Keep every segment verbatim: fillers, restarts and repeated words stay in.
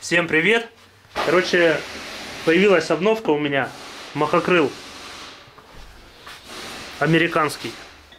Всем привет! Короче, появилась обновка у меня. Махокрыл американский.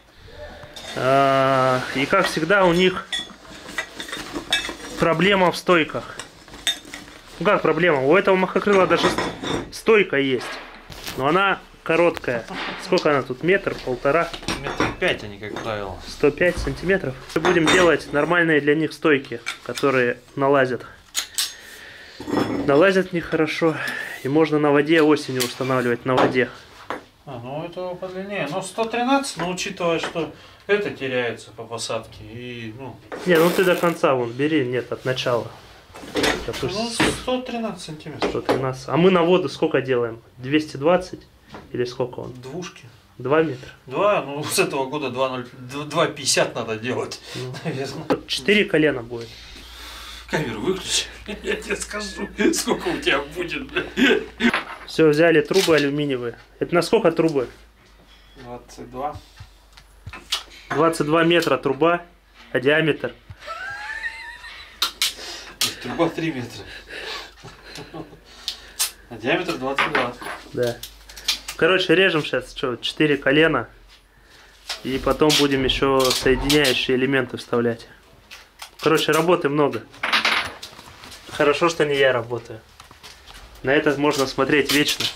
И как всегда у них проблема в стойках. Ну как проблема? У этого махокрыла даже стойка есть. Но она короткая. Сколько она тут? Метр, полтора? Метр пять они, как правило. сто пять сантиметров. Мы будем делать нормальные для них стойки, которые налазят. Налазят в них хорошо. И можно на воде осенью устанавливать на воде. А, ну это подлиннее. Но сто тринадцать, но учитывая, что это теряется по посадке. И, ну... Не, ну ты до конца вон бери, нет, от начала. Ну, сто тринадцать сантиметров. сто тринадцать. А мы на воду сколько делаем? двести двадцать? Или сколько он? Двушки. два метра. два, ну с этого года два пятьдесят надо делать, ну, наверное. четыре колена будет. Камеру выключи, я тебе скажу, сколько у тебя будет. Все, взяли трубы алюминиевые. Это на сколько трубы? двадцать два. двадцать два метра труба, а диаметр? Труба три метра. А диаметр двадцать два. Да. Короче, режем сейчас что, четыре колена. И потом будем еще соединяющие элементы вставлять. Короче, работы много. Хорошо, что не я работаю. На это можно смотреть вечно.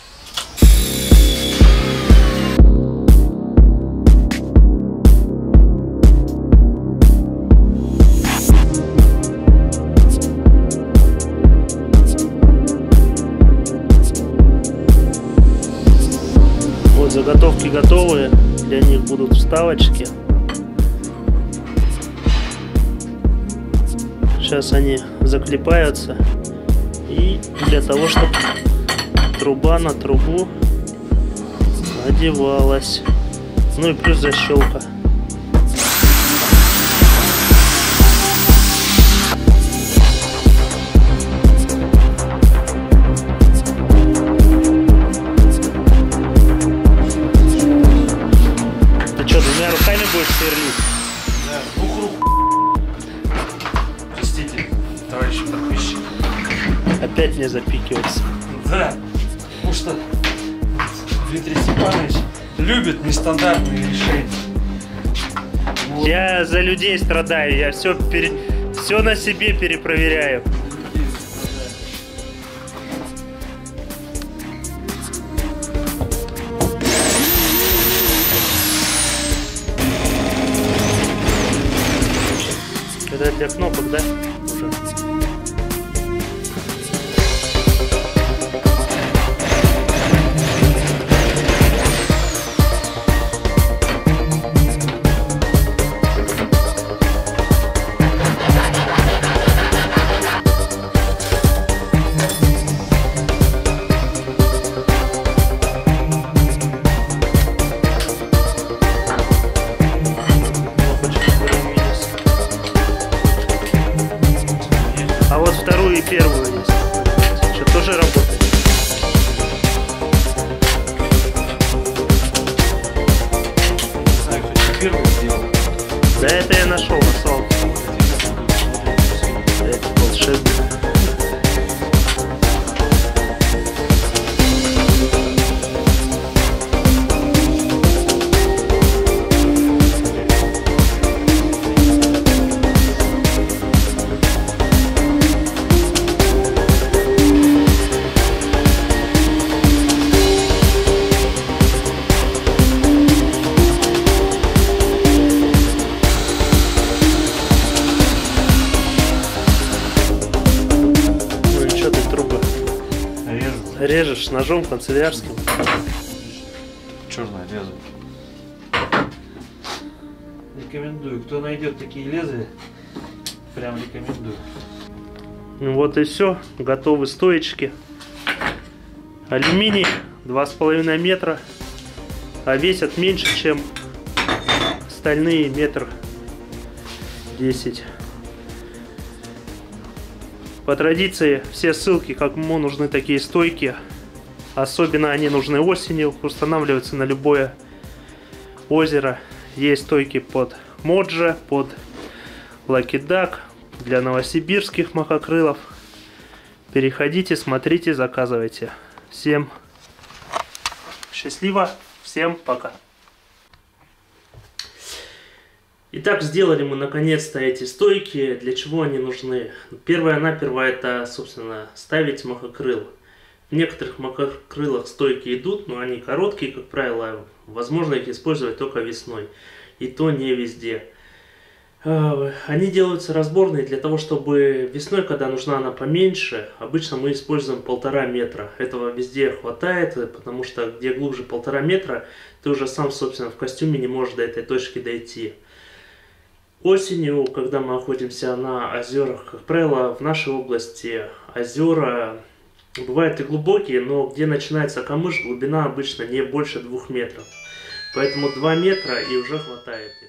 Вот заготовки готовые. Для них будут вставочки. Сейчас они заклепаются. И для того, чтобы труба на трубу одевалась. Ну и плюс защелка. Ты что, двумя руками будешь сверлить? Да, двух рук. Простите, товарищи подписчики. Опять не запикиваться. Да, потому что Дмитрий Степанович любит нестандартные решения. Вот. Я за людей страдаю, я все, пере... все на себе перепроверяю. Это для кнопок, да? Уже. А вот вторую и первую есть. Что тоже работает. Не знаю, кто это первый сделал. Да это я нашел на свалке. Это волшебник. Режешь ножом канцелярским. Черное лезвие. Рекомендую. Кто найдет такие лезвия, прям рекомендую. Ну вот и все. Готовы стоечки. Алюминий два с половиной метра. А весят меньше, чем стальные метр десять. По традиции все ссылки, кому нужны такие стойки, особенно они нужны осенью, устанавливаются на любое озеро. Есть стойки под Моджа, под Lucky Duck, для новосибирских махокрылов. Переходите, смотрите, заказывайте. Всем счастливо, всем пока. Итак, сделали мы наконец-то эти стойки. Для чего они нужны? Первое-наперво это, собственно, ставить махокрыл. В некоторых махокрылах стойки идут, но они короткие, как правило. Возможно их использовать только весной. И то не везде. Они делаются разборные для того, чтобы весной, когда нужна она поменьше, обычно мы используем полтора метра. Этого везде хватает, потому что где глубже полтора метра, ты уже сам, собственно, в костюме не можешь до этой точки дойти. Осенью, когда мы охотимся на озерах, как правило, в нашей области озера бывают и глубокие, но где начинается камыш, глубина обычно не больше двух метров. Поэтому два метра и уже хватает.